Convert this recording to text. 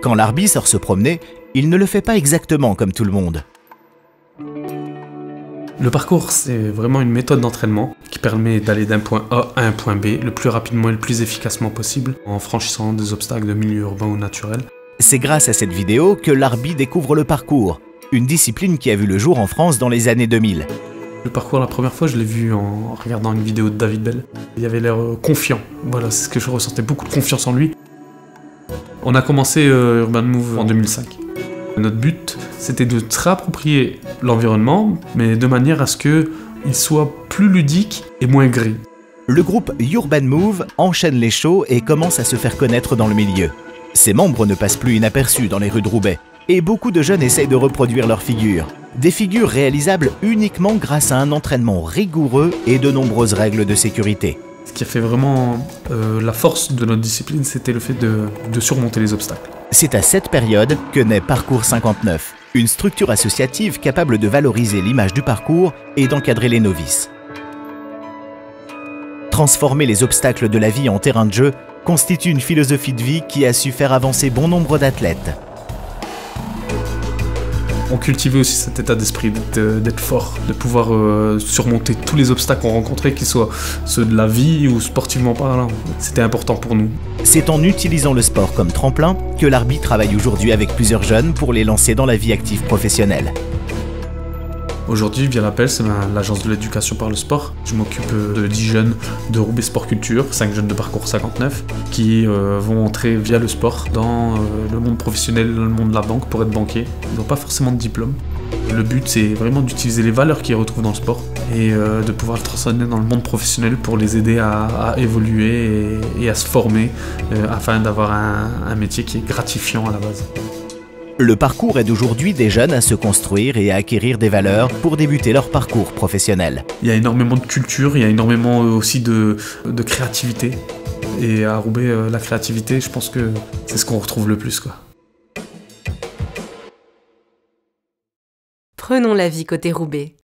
Quand Larbi sort se promener, il ne le fait pas exactement comme tout le monde. Le parcours, c'est vraiment une méthode d'entraînement qui permet d'aller d'un point A à un point B le plus rapidement et le plus efficacement possible en franchissant des obstacles de milieu urbain ou naturel. C'est grâce à cette vidéo que Larbi découvre le parcours, une discipline qui a vu le jour en France dans les années 2000. Le parcours, la première fois, je l'ai vu en regardant une vidéo de David Bell. Il avait l'air confiant. Voilà, c'est ce que je ressentais, beaucoup de confiance en lui. On a commencé Urban Move en 2005. Notre but, c'était de se réapproprier l'environnement, mais de manière à ce qu'il soit plus ludique et moins gris. Le groupe Urban Move enchaîne les shows et commence à se faire connaître dans le milieu. Ses membres ne passent plus inaperçus dans les rues de Roubaix, et beaucoup de jeunes essayent de reproduire leurs figures. Des figures réalisables uniquement grâce à un entraînement rigoureux et de nombreuses règles de sécurité. Ce qui a fait vraiment la force de notre discipline, c'était le fait de surmonter les obstacles. C'est à cette période que naît Parcours 59, une structure associative capable de valoriser l'image du parcours et d'encadrer les novices. Transformer les obstacles de la vie en terrain de jeu constitue une philosophie de vie qui a su faire avancer bon nombre d'athlètes. On cultivait aussi cet état d'esprit d'être fort, de pouvoir surmonter tous les obstacles qu'on rencontrait, qu'ils soient ceux de la vie ou sportivement parlant. C'était important pour nous. C'est en utilisant le sport comme tremplin que Larbi travaille aujourd'hui avec plusieurs jeunes pour les lancer dans la vie active professionnelle. Aujourd'hui, via l'APEL, c'est l'agence de l'éducation par le sport. Je m'occupe de 10 jeunes de Roubaix Sport Culture, 5 jeunes de Parcours 59, qui vont entrer via le sport dans le monde professionnel, dans le monde de la banque pour être banquier. Ils n'ont pas forcément de diplôme. Le but, c'est vraiment d'utiliser les valeurs qu'ils retrouvent dans le sport et de pouvoir le transformer dans le monde professionnel pour les aider à évoluer et à se former afin d'avoir un métier qui est gratifiant à la base. Le parcours aide aujourd'hui des jeunes à se construire et à acquérir des valeurs pour débuter leur parcours professionnel. Il y a énormément de culture, il y a énormément aussi de créativité. Et à Roubaix, la créativité, je pense que c'est ce qu'on retrouve le plus, quoi. Prenons la vie côté Roubaix.